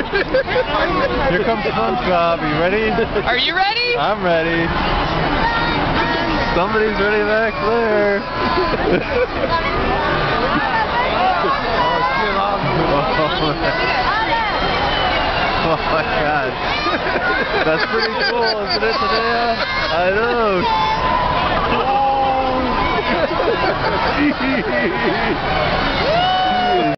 Here comes Spongebob. Are you ready? Are you ready? I'm ready. Somebody's ready back there. Oh my God. That's pretty cool, isn't it, Tanaya? I know.